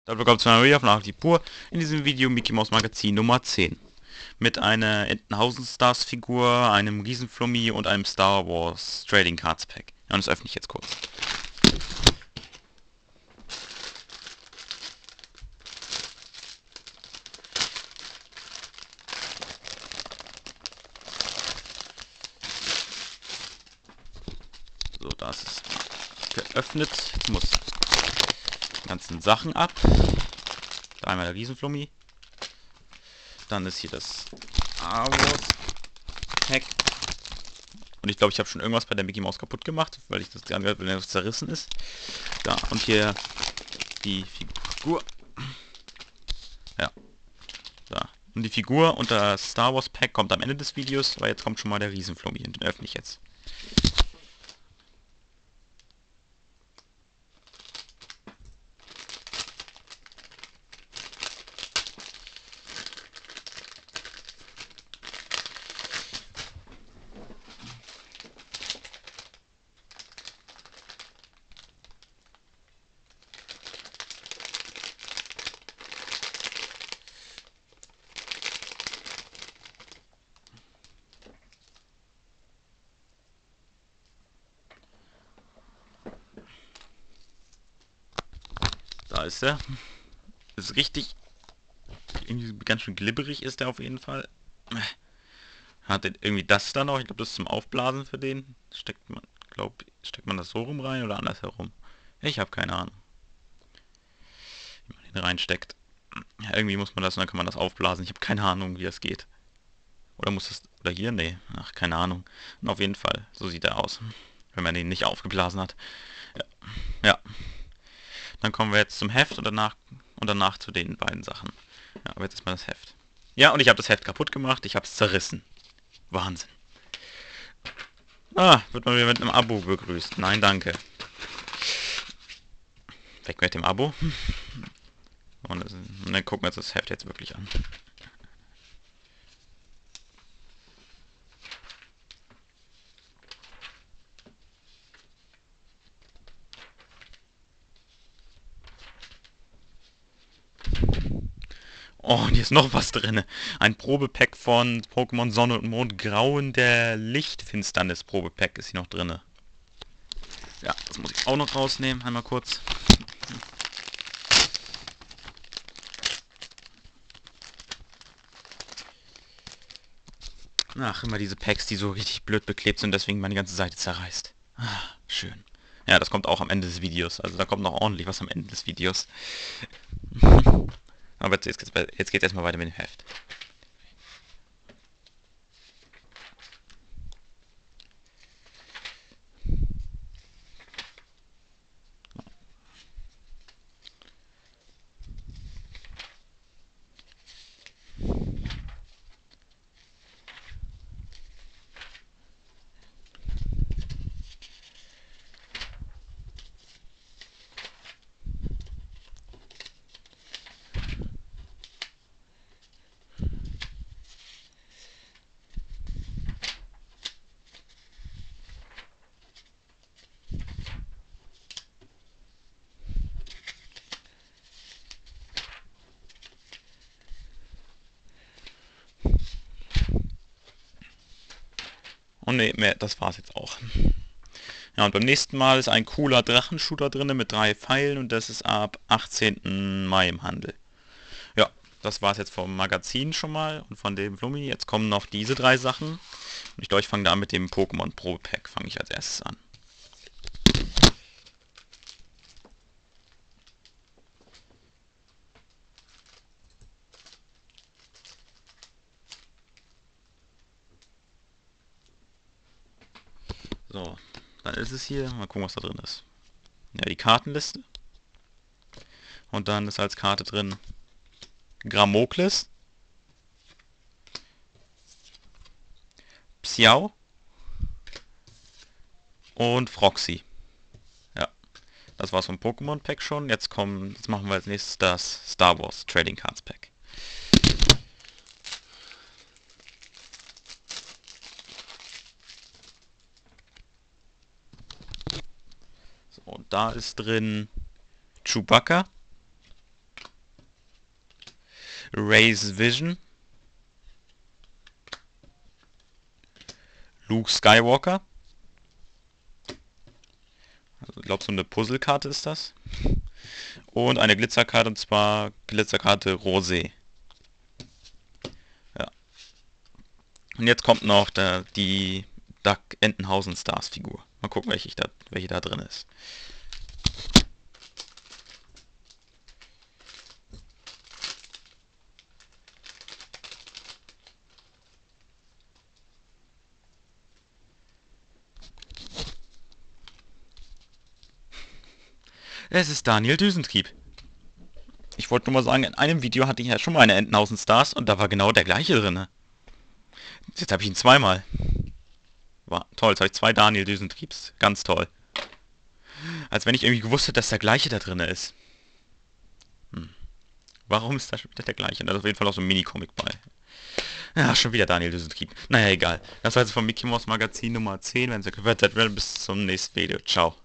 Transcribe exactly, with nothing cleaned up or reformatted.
Dann bekommt es mal wieder von die Pur in diesem Video Mickey Mouse Magazin Nummer zehn. Mit einer Entenhausen Stars Figur, einem Riesenflummi und einem Star Wars Trading Cards Pack. Ja, und das öffne ich jetzt kurz. So, da ist es geöffnet. Jetzt muss die ganzen Sachen ab. Da einmal der Riesenflummi. Dann ist hier das Star Wars Pack. Und ich glaube, ich habe schon irgendwas bei der Mickey Mouse kaputt gemacht, weil ich das angehört, wenn das zerrissen ist. Da, und hier die Figur. Ja. Da. Und die Figur und das Star Wars Pack kommt am Ende des Videos, weil jetzt kommt schon mal der Riesenflummi und den öffne ich jetzt. Da ist er. Ist richtig. Irgendwie ganz schön glibberig ist der auf jeden Fall. Hat irgendwie das da noch. Ich glaube, das ist zum Aufblasen für den. Steckt man, glaub, steckt man das so rum rein oder andersherum? Ich habe keine Ahnung, wie man den reinsteckt. Ja, irgendwie muss man das und dann kann man das aufblasen. Ich habe keine Ahnung, wie das geht. Oder muss das. Oder hier? Nee. Ach, keine Ahnung. Und auf jeden Fall, so sieht er aus. Wenn man den nicht aufgeblasen hat. Ja. Ja. Dann kommen wir jetzt zum Heft und danach und danach zu den beiden Sachen. Ja, aber jetzt ist mal das Heft. Ja, und ich habe das Heft kaputt gemacht. Ich habe es zerrissen. Wahnsinn. Ah, wird man wieder mit einem Abo begrüßt. Nein, danke. Weg mit dem Abo. Und, und dann gucken wir uns das Heft jetzt wirklich an. Oh, und hier ist noch was drin. Ein Probepack von Pokémon Sonne und Mond. Grauen der Lichtfinsternis Probepack ist hier noch drin. Ja, das muss ich auch noch rausnehmen. Einmal kurz. Ach, immer diese Packs, die so richtig blöd beklebt sind, deswegen meine ganze Seite zerreißt. Ah, schön. Ja, das kommt auch am Ende des Videos. Also da kommt noch ordentlich was am Ende des Videos. Aber jetzt, jetzt, jetzt geht es erstmal weiter mit dem Heft. Und ne, mehr, das war's jetzt auch. Ja, und beim nächsten Mal ist ein cooler Drachenshooter drin mit drei Pfeilen und das ist ab achtzehnten Mai im Handel. Ja, das war's jetzt vom Magazin schon mal und von dem Flummi. Jetzt kommen noch diese drei Sachen. Und ich glaube, ich fange da mit dem Pokémon Pro Pack, fange ich als erstes an. So, dann ist es hier. Mal gucken, was da drin ist. Ja, die Kartenliste. Und dann ist als Karte drin Gramokles, Psiau und Froxy. Ja, das war's vom Pokémon Pack schon. Jetzt kommen, jetzt machen wir als nächstes das Star Wars Trading Cards Pack. So, und da ist drin Chewbacca, Ray's Vision. Luke Skywalker. Also, ich glaube, so eine Puzzlekarte ist das. Und eine Glitzerkarte, und zwar Glitzerkarte Rosé. Ja. Und jetzt kommt noch der, die Duck Entenhausen Stars Figur. Mal gucken, welche, ich da, welche da drin ist. Es ist Daniel Düsentrieb. Ich wollte nur mal sagen, in einem Video hatte ich ja schon mal eine Entenhausen Stars und da war genau der gleiche drin. Jetzt habe ich ihn zweimal. War toll, jetzt habe ich zwei Daniel Düsentriebs. Ganz toll. Als wenn ich irgendwie gewusst hätte, dass der gleiche da drin ist. Hm. Warum ist da schon wieder der gleiche? Da ist auf jeden Fall auch so ein Mini-Comic bei. Ja, schon wieder Daniel Düsentrieb. Naja, egal. Das war jetzt vom Mickey Mouse Magazin Nummer zehn. Wenn ihr gehört habt, bis zum nächsten Video. Ciao.